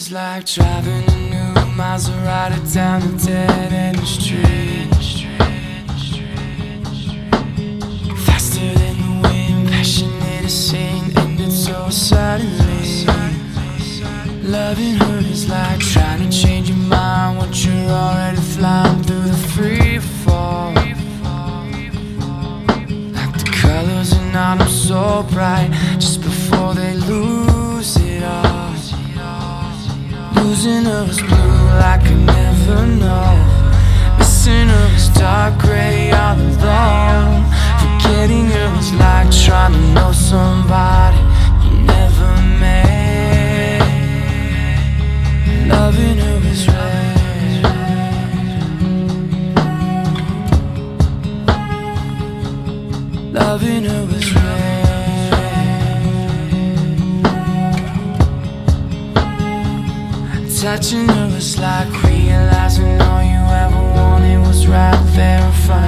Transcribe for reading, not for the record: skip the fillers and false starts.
is like driving a new Maserati down a dead-end street. Faster than the wind, passionate as sin, ended so suddenly. Loving her is like trying to change your mind once you're already flying through the free fall. Like the colors in autumn so bright, just before they lose it all. Losing her was blue like I never know. Missing her was dark gray all alone. Forgetting her was like trying to know somebody you never met. Loving her was red. Loving her was red. Touching her was like realizing all you ever wanted was right there in front